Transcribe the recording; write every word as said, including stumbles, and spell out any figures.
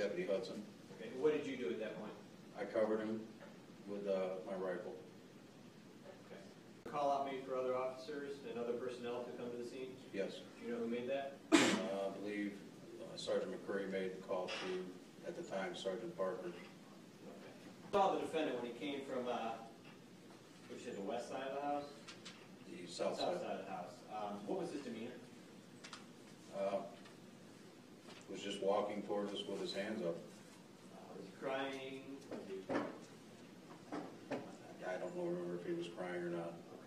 Deputy Hudson. Okay, what did you do at that point? I covered him with uh, my rifle. Okay. Call out made for other officers and other personnel to come to the scene? Yes. Do you know who made that? Uh, I believe uh, Sergeant McCurry made the call to, at the time, Sergeant Parker. Okay. Saw the defendant when he came from, uh, which is the west side of the house? The south side. South side of the house. Um, what was his demeanor? Uh, was just walking towards us with his hands up. Uh, was he crying? Was he... I don't know, remember if he was crying or not.